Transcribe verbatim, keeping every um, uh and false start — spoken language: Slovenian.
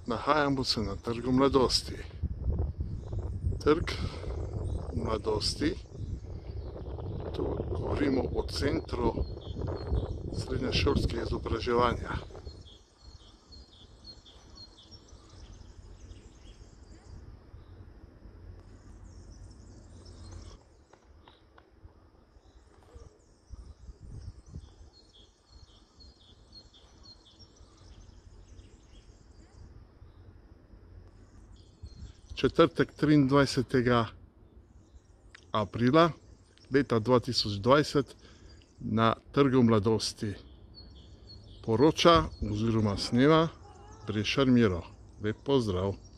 Nahajamo se na Trgu mladosti. Trg mladosti, tu govorimo o centru srednješolskega izobraževanja. Četrtek triindvajsetega aprila leta dva tisoč dvajset na Trgu mladosti poroča oziroma snema Brešar Miro. Lep pozdrav!